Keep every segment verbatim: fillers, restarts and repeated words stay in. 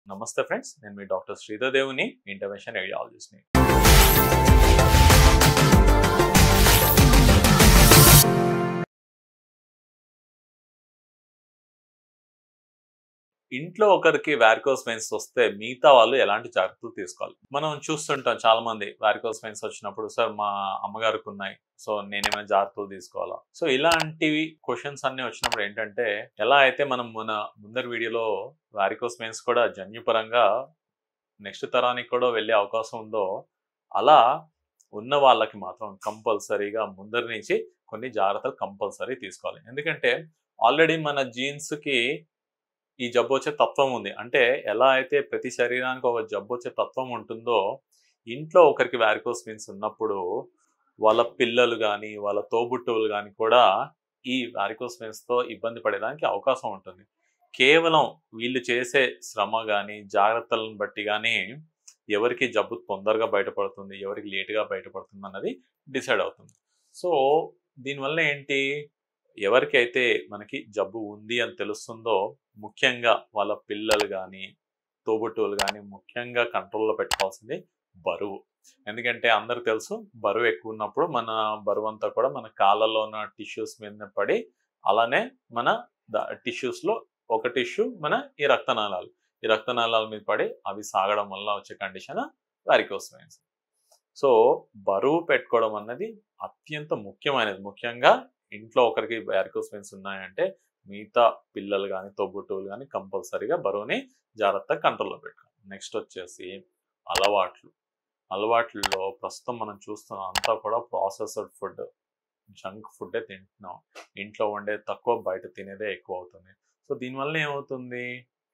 నమస్తే ఫ్రెండ్స్, నేను మీ డాక్టర్ శ్రీధర్ దేవుని, ఇంటర్వెన్షన్ రేడియాలజిస్ట్ని. ఇంట్లో ఒకరికి వారికోస్ వెయిన్స్ వస్తే మిగతా వాళ్ళు ఎలాంటి జాగ్రత్తలు తీసుకోవాలి? మనం చూస్తుంటాం చాలా మంది వారికోస్ వెయిన్స్ వచ్చినప్పుడు, సార్ మా అమ్మగారికి ఉన్నాయి, సో నేనేమైనా జాగ్రత్తలు తీసుకోవాలా? సో ఇలాంటివి క్వశ్చన్స్ అన్ని వచ్చినప్పుడు ఏంటంటే, ఎలా అయితే మనం మన ముందరి వీడియోలో వారికోస్ వెయిన్స్ కూడా జన్యుపరంగా నెక్స్ట్ తరానికి కూడా వెళ్ళే అవకాశం ఉందో, అలా ఉన్న వాళ్ళకి మాత్రం కంపల్సరీగా ముందరి నుంచి కొన్ని జాగ్రత్తలు కంపల్సరీ తీసుకోవాలి. ఎందుకంటే ఆల్రెడీ మన జీన్స్కి ఈ జబ్బు వచ్చే తత్వం ఉంది. అంటే ఎలా అయితే ప్రతి శరీరానికి ఒక జబ్బు వచ్చే తత్వం ఉంటుందో, ఇంట్లో ఒకరికి వారికోస్ వెయిన్స్ ఉన్నప్పుడు వాళ్ళ పిల్లలు కానీ వాళ్ళ తోబుట్టువులు కానీ కూడా ఈ వారికోస్ వెయిన్స్తో ఇబ్బంది పడేదానికి అవకాశం ఉంటుంది. కేవలం వీళ్ళు చేసే శ్రమ కానీ జాగ్రత్తలను బట్టి కానీ ఎవరికి జబ్బు తొందరగా బయటపడుతుంది, ఎవరికి లేటుగా బయటపడుతుంది అన్నది డిసైడ్ అవుతుంది. సో దీనివల్ల ఏంటి, ఎవరికైతే మనకి జబ్బు ఉంది అని తెలుస్తుందో ముఖ్యంగా వాళ్ళ పిల్లలు కానీ తోబుట్టువులు కానీ ముఖ్యంగా కంట్రోల్లో పెట్టుకోవాల్సింది బరువు. ఎందుకంటే అందరికి తెలుసు, బరువు ఎక్కువ ఉన్నప్పుడు మన బరువు అంతా కూడా మన కాళ్ళలో ఉన్న టిష్యూస్ మీద పడి, అలానే మన టిష్యూస్లో ఒక టిష్యూ మన ఈ రక్తనాళాలు ఈ రక్తనాళాల మీద పడి అవి సాగడం వల్ల వచ్చే కండిషన్ వారికోస్ వెయిన్స్. సో బరువు పెట్టుకోవడం అన్నది అత్యంత ముఖ్యమైనది. ముఖ్యంగా ఇంట్లో ఒకరికి వారికోస్ వెయిన్స్ ఉన్నాయంటే మిగతా పిల్లలు కానీ తోబుట్టువులు కానీ కంపల్సరీగా బరువుని జాగ్రత్తగా కంట్రోల్లో పెట్టుకోవాలి. నెక్స్ట్ వచ్చేసి అలవాట్లు. అలవాట్లలో ప్రస్తుతం మనం చూస్తున్నాం అంతా కూడా ప్రాసెస్డ్ ఫుడ్, జంక్ ఫుడ్డే తింటున్నాం. ఇంట్లో వండే తక్కువ, బయట తినేదే ఎక్కువ అవుతుంది. సో దీనివల్ల ఏమవుతుంది,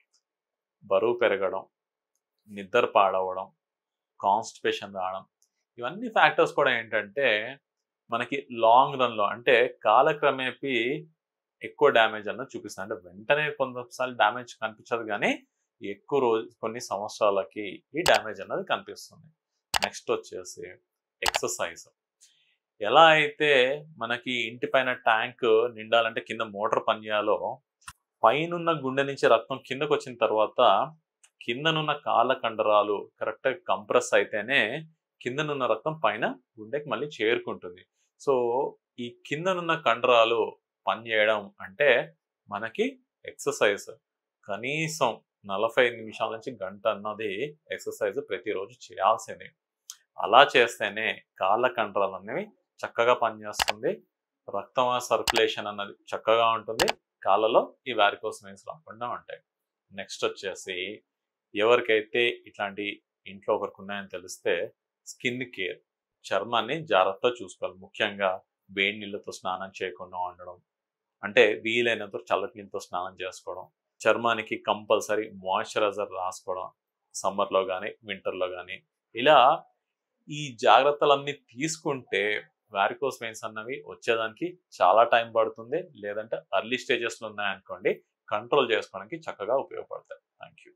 బరువు పెరగడం, నిద్ర పాడవడం, కాన్స్టిపేషన్ రావడం, ఇవన్నీ ఫ్యాక్టర్స్ కూడా ఏంటంటే మనకి లాంగ్ రన్లో అంటే కాలక్రమేపీ ఎక్కువ డ్యామేజ్ అన్నది చూపిస్తుంది. అంటే వెంటనే కొంతసార్లు డ్యామేజ్ కనిపించదు, కానీ ఎక్కువ రోజు కొన్ని సంవత్సరాలకి ఈ డ్యామేజ్ అన్నది కనిపిస్తుంది. నెక్స్ట్ వచ్చేసి ఎక్సర్సైజ్. ఎలా అయితే మనకి ఇంటి పైన ట్యాంక్ నిండాలంటే కింద మోటార్ పనిచేయాలో, పైనున్న గుండె నుంచి రక్తం కిందకు వచ్చిన తర్వాత కిందనున్న కాళ్ళ కండరాలు కరెక్ట్గా కంప్రెస్ అయితేనే కిందనున్న రక్తం పైన గుండెకి మళ్ళీ చేరుకుంటుంది. సో ఈ కిందనున్న కండరాలు పనిచేయడం అంటే మనకి ఎక్సర్సైజ్ కనీసం నలభై నిమిషాల నుంచి గంట అన్నది ఎక్సర్సైజ్ ప్రతిరోజు చేయాల్సిందే. అలా చేస్తేనే కాళ్ళ కండరాలు అనేవి చక్కగా పనిచేస్తుంది, రక్తం సర్క్యులేషన్ అన్నది చక్కగా ఉంటుంది, కాళ్ళలో ఈ వారికోస్ వెయిన్స్ రాకుండా ఉంటాయి. నెక్స్ట్ వచ్చేసి ఎవరికైతే ఇట్లాంటి ఇంట్లో ఒకరికి ఉన్నాయని తెలిస్తే స్కిన్ కేర్, చర్మాన్ని జాగ్రత్తగా చూసుకోవాలి. ముఖ్యంగా వేడి నీళ్ళతో స్నానం చేయకుండా ఉండడం, అంటే వీలైనంత చల్లటి నీళ్ళతో స్నానం చేసుకోవడం, చర్మానికి కంపల్సరీ మాయిశ్చరైజర్ రాసుకోవడం సమ్మర్లో కానీ వింటర్లో కానీ. ఇలా ఈ జాగ్రత్తలన్నీ తీసుకుంటే వారికోస్ వెయిన్స్ అన్నవి వచ్చేదానికి చాలా టైం పడుతుంది. లేదంటే అర్లీ స్టేజెస్లో ఉన్నాయనుకోండి, కంట్రోల్ చేసుకోవడానికి చక్కగా ఉపయోగపడతాయి. Thank you.